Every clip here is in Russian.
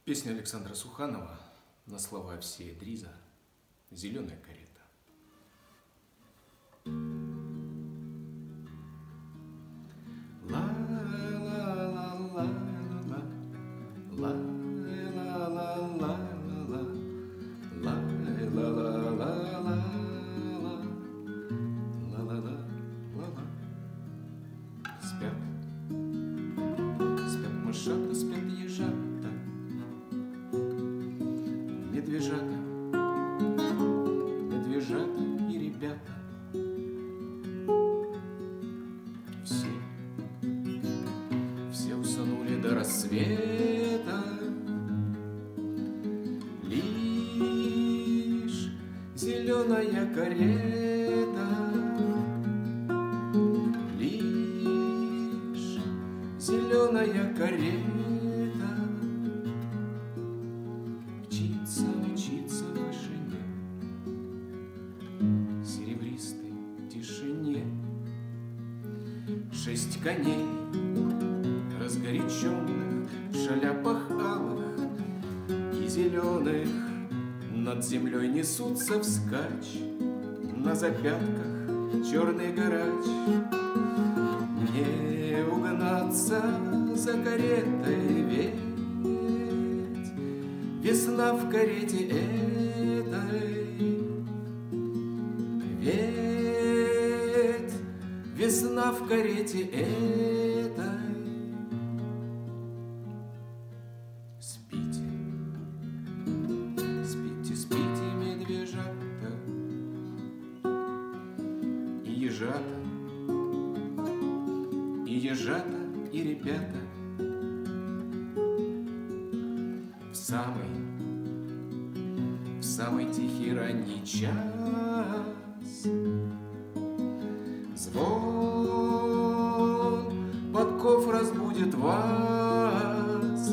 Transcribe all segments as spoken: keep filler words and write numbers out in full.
Песня Александра Суханова на слова Евсея Дриза «Зеленая карета». Спят, спят мышата, спят ежата, медвежата, медвежата и ребята. Все, все уснули до рассвета, лишь зеленая карета, лишь зеленая карета мчится, мчится в вышине, серебристой тишине. Шесть коней, разгоряченных в шляпах алых и зеленых, над землей несутся вскачь, на запятках черный грач. Не угнаться за каретой, ведь весна в карете этой, ведь весна в карете этой. Спите, спите, спите, медвежата и ежата, и ежата, и ребята. В самый, в самый тихий ранний час звон подков разбудит вас,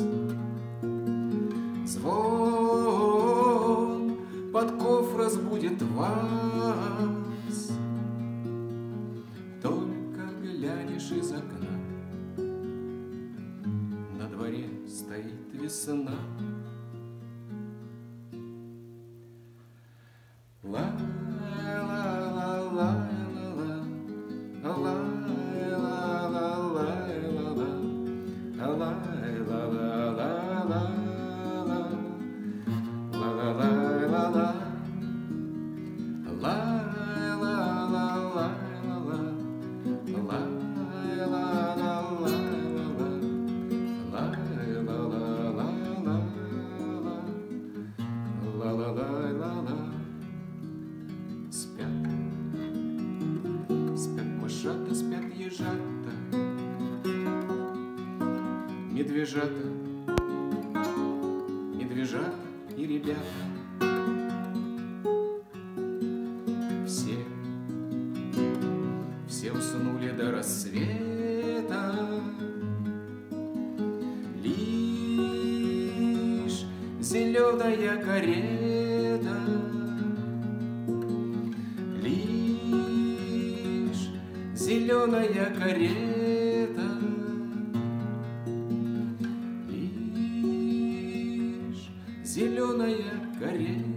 звон подков разбудит вас. Только глянешь из окна, на дворе стоит весна. Ла Спят, спят мышата, спят ежата, медвежата, медвежата и ребята. Все, все уснули до рассвета, лишь зеленая карета, лишь зеленая карета, лишь зеленая карета.